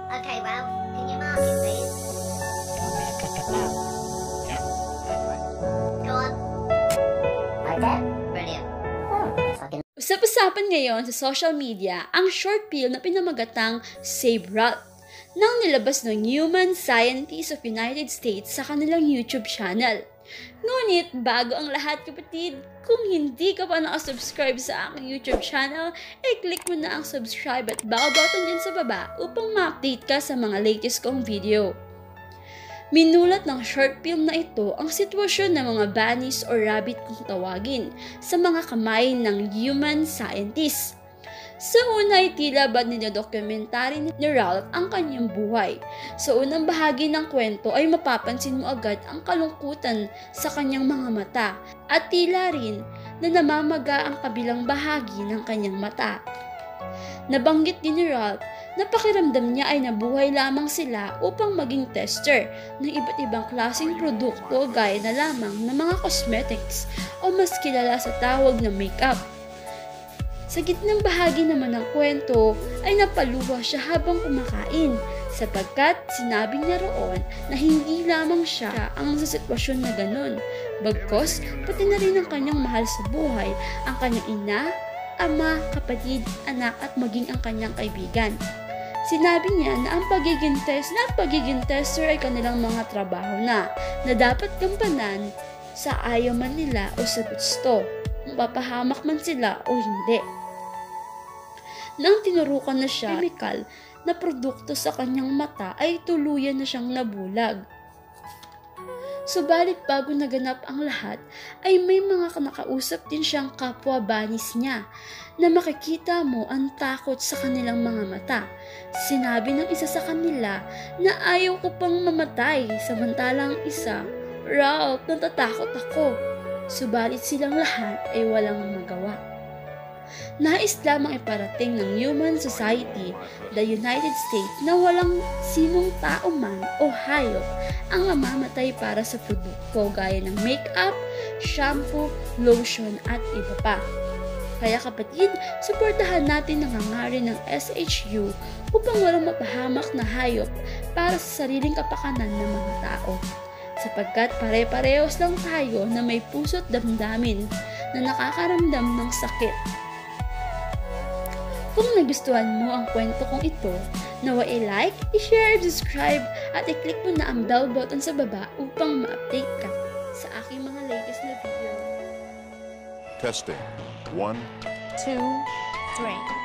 Okay, well, can you mark it, please? Go on. Like that? Brilliant. Usap-usapan ngayon sa social media ang short film na pinamagatang Save Ralph nang nilabas ng Human Scientists of United States sa kanilang YouTube channel. Ngunit bago ang lahat kapatid, kung hindi ka pa nakasubscribe sa aking YouTube channel, click mo na ang subscribe at bell button dyan sa baba upang ma-update ka sa mga latest kong video. Minulat ng short film na ito ang sitwasyon ng mga bunnies o rabbit kung tawagin sa mga kamay ng human scientists. Sa una ay tila ba nila-dokumentary ni Ralph ang kanyang buhay. Sa unang bahagi ng kwento ay mapapansin mo agad ang kalungkutan sa kanyang mga mata at tila rin na namamaga ang kabilang bahagi ng kanyang mata. Nabanggit din ni Ralph na pakiramdam niya ay nabuhay lamang sila upang maging tester ng iba't ibang klaseng produkto gaya na lamang ng mga cosmetics o mas kilala sa tawag na makeup. Sa gitnang bahagi naman ng kwento ay napaluha siya habang kumakain sapagkat sinabi niya roon na hindi lamang siya ang sa sitwasyon na ganon. Bagkos, pati na rin ang kanyang mahal sa buhay, ang kanyang ina, ama, kapatid, anak at maging ang kanyang kaibigan. Sinabi niya na ang pagiging tester ay kanilang mga trabaho na dapat gampanan sa ayaw man nila o sa gusto, kung papahamak man sila o hindi. Nang tinurukan na siya chemical na produkto sa kanyang mata ay tuluyan na siyang nabulag. Subalit bago naganap ang lahat ay may mga nakausap din siyang kapwa bunnies niya na makikita mo ang takot sa kanilang mga mata. Sinabi ng isa sa kanila na ayaw ko pang mamatay samantalang isa, Ralph, natatakot ako. Subalit silang lahat ay walang magawa. Nais lamang iparating ng Human Society, the United States na walang sinong tao man o hayop ang mamamatay para sa produkto gaya ng makeup, shampoo, lotion at iba pa. Kaya kapatid, suportahan natin ang hangarin ng SHU upang walang mapahamak na hayop para sa sariling kapakanan ng mga tao. Sapagkat pare-parehos lang tayo na may puso't damdamin na nakakaramdam ng sakit. Kung nagustuhan mo ang kwento kong ito, nawa i-like, i-share, subscribe at i-click mo na ang bell button sa baba upang ma-update ka sa aking mga latest na video. Testing. 1, 2, 3.